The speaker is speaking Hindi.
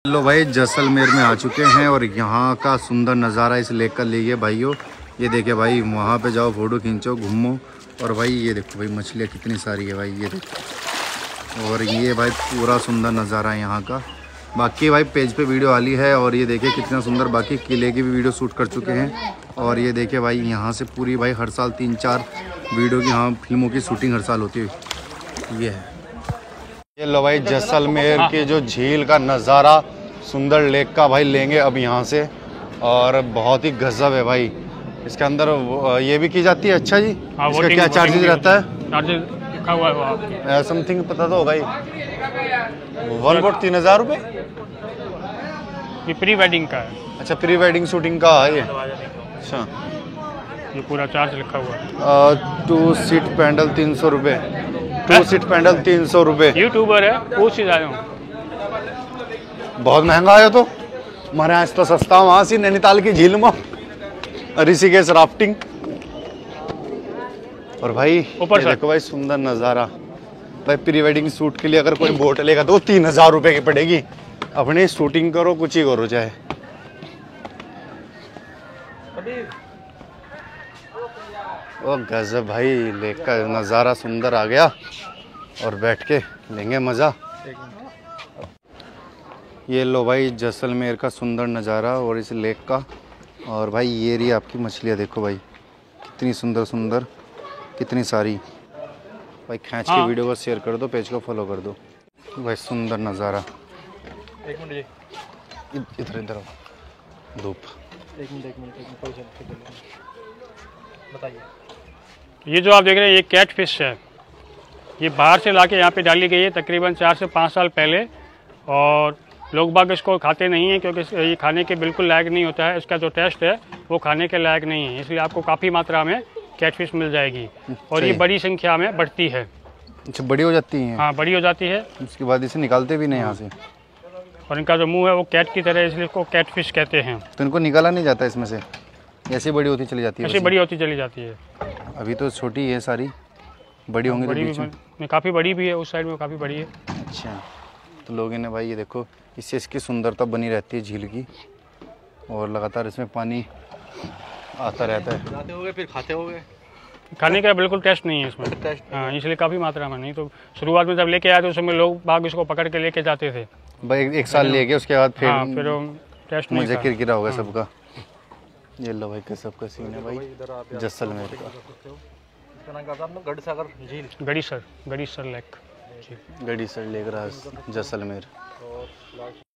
लो भाई, जैसलमेर में आ चुके हैं और यहाँ का सुंदर नज़ारा इस लेक का लीजिए भाइयों। ये देखिए भाई, वहाँ पे जाओ, फोटो खींचो, घूमो। और भाई ये देखो भाई, मछलियाँ कितनी सारी है भाई, ये देखो। और ये भाई पूरा सुंदर नज़ारा है यहाँ का। बाकी भाई पेज पे वीडियो आली है। और ये देखिए कितना सुंदर, बाकी किले की भी वीडियो शूट कर चुके हैं। और ये देखिए भाई, यहाँ से पूरी भाई हर साल 3-4 वीडियो की, यहाँ फिल्मों की शूटिंग हर साल होती है। ये है, ये लो भाई जैसलमेर की जो झील का नज़ारा, सुंदर लेक का भाई लेंगे अब यहाँ से। और बहुत ही गजब है भाई। इसके अंदर ये भी की जाती है। अच्छा जी, इसका क्या चार्जेस रहता है? चार्जेस लिखा हुआ है समथिंग पता तो होगा ही। 1 बोट 3000 रुपये। ये प्री वेडिंग का है। अच्छा, प्री वेडिंग शूटिंग का है ये। अच्छा, ये पूरा चार्ज लिखा हुआ है। 2 सीट पैंडल 300 रुपये। 2 सीट पैंडल 300 रुपये। यूट्यूबर है, पूछ ही जाए। बहुत महंगा है तो हमारे यहाँ तो सस्ता। वहाँ से नैनीताल की झील में ऋषिकेश राफ्टिंग। और भाई ऊपर देखो भाई, सुंदर नज़ारा भाई। प्री वेडिंग शूट के लिए अगर कोई बोट लेगा तो 3000 रुपये की पड़ेगी। अपनी शूटिंग करो, कुछ ही करो चाहे। ओ गजब भाई, लेक का नज़ारा सुंदर आ गया। और बैठ के लेंगे मज़ा। ये लो भाई जैसलमेर का सुंदर नज़ारा और इस लेक का। और भाई ये रही आपकी मछलियाँ, देखो भाई कितनी सुंदर सुंदर, कितनी सारी। भाई खींच के वीडियो को शेयर कर दो, पेज को फॉलो कर दो भाई। सुंदर नज़ारा। एक मिनट, इधर इधर धूप। एक मिनट बताइए। ये जो आप देख रहे हैं, ये कैट फिश है। ये बाहर से लाके यहाँ पे डाली गई है तकरीबन 4 से 5 साल पहले। और लोग बाग इसको खाते नहीं हैं क्योंकि ये खाने के बिल्कुल लायक नहीं होता है। इसका जो टेस्ट है वो खाने के लायक नहीं है, इसलिए आपको काफ़ी मात्रा में कैटफिश मिल जाएगी। और ये बड़ी संख्या में बढ़ती है। अच्छा, बड़ी हो जाती है? हाँ, बड़ी हो जाती है। उसके बाद इसे निकालते भी नहीं यहाँ से। और इनका जो मुंह है वो कैट की तरह है, इसलिए इसको कैटफिश कहते हैं। तो इनको निकाला नहीं जाता इसमें से? ऐसे बड़ी होती चली जाती है? ऐसे बड़ी होती चली जाती है। अभी तो छोटी है सारी, बड़ी होंगी तो बीच में काफ़ी बड़ी भी है, उस साइड में काफ़ी बड़ी है। अच्छा, तो लोगों ने भाई ये देखो, इससे इसकी सुंदरता बनी रहती है झील की। और लगातार इसमें पानी आता रहता है। बनाते होगे फिर खाते होगे? खाने का बिल्कुल टेस्ट नहीं है इसमें। हाँ, इसलिए काफ़ी मात्रा में नहीं। तो शुरुआत में जब लेके आए तो उस समय लोग बाग इसको पकड़ के लेके जाते थे भाई। एक साल ले गए, उसके बाद फिर टेस्ट नहीं, मुझे किरकिरा होगा सबका। ये लो भाई कैसे सबका सीन है भाई जैसलमेर का। गढ़ीसर लेक, गढ़ीसर लेक रहा जैसलमेर।